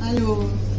Hello.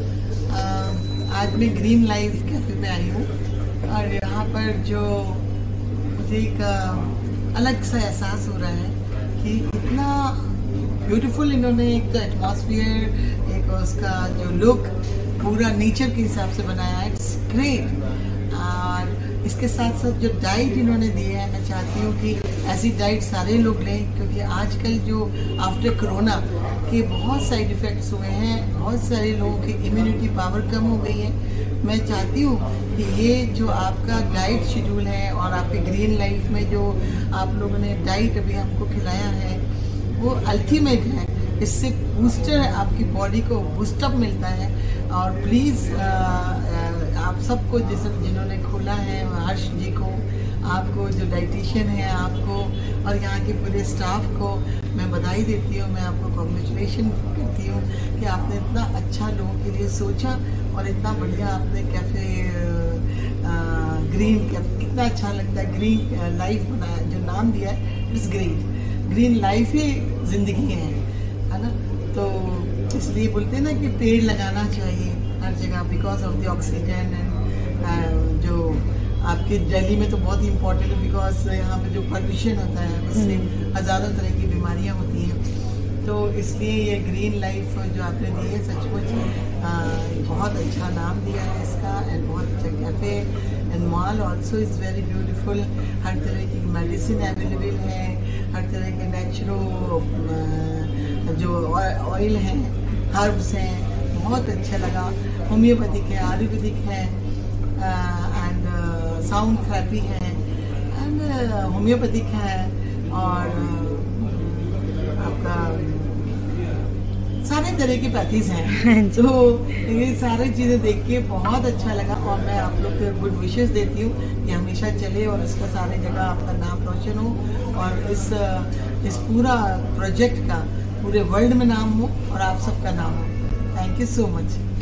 आज मैं green life cafe पे आई हूँ और यहाँ पर जो मुझे एक अलग सा एहसास हो रहा है कि इतना ब्यूटीफुल इन्होंने एक तो एटमॉस्फेयर, एक उसका जो लुक पूरा नेचर के हिसाब से बनाया है, इट्स ग्रेट। और इसके साथ साथ जो डाइट इन्होंने दी है, मैं चाहती हूँ कि ऐसी डाइट सारे लोग लें, क्योंकि आजकल जो आफ्टर कोरोना के बहुत साइड इफ़ेक्ट्स हुए हैं, बहुत सारे लोगों की इम्यूनिटी पावर कम हो गई है। मैं चाहती हूँ कि ये जो आपका डाइट शेड्यूल है और आपके ग्रीन लाइफ में जो आप लोगों ने डाइट अभी हमको खिलाया है वो अल्टीमेट है। इससे बूस्टर है, आपकी बॉडी को बूस्टअप मिलता है। और प्लीज़ आप सबको जिन्होंने खोला है, हर्ष जी को, आपको जो डाइटिशियन है आपको, और यहाँ के पूरे स्टाफ को मैं बधाई देती हूँ। मैं आपको कॉन्ग्रेचुलेशन करती हूँ कि आपने इतना अच्छा लोगों के लिए सोचा और इतना बढ़िया आपने कैफ़े ग्रीन कैफे, कितना अच्छा लगता है, ग्रीन लाइफ बनाया, जो नाम दिया है इट्स ग्रेट। ग्रीन लाइफ ही ज़िंदगी है ना। तो इसलिए बोलते हैं ना कि पेड़ लगाना चाहिए हर जगह, because of the oxygen. And जो आपके दिल्ली में तो बहुत ही इम्पोर्टेंट है, बिकॉज यहाँ पे जो पॉल्यूशन होता है उससे हज़ारों तरह की बीमारियाँ होती हैं। तो इसलिए ये ग्रीन लाइफ जो आपने दी है, सचमुच बहुत अच्छा नाम दिया है इसका। एंड बहुत अच्छा cafe and mall also is very beautiful. हर तरह की मेडिसिन अवेलेबल है, हर तरह के नेचुरल जो ऑयल हैं, हर्ब्स हैं, बहुत अच्छा लगा। होम्योपैथिक है, आयुर्वेदिक है, एंड साउंड थेरेपी है, एंड होम्योपैथिक है, और आपका सारे तरह की पैथीज हैं। तो ये सारी चीज़ें देख के बहुत अच्छा लगा। और मैं आप लोग को गुड विशेस देती हूँ कि हमेशा चले और इसका सारे जगह आपका नाम रोशन हो, और इस पूरा प्रोजेक्ट का पूरे वर्ल्ड में नाम हो और आप सबका नाम हो। Thank you so much.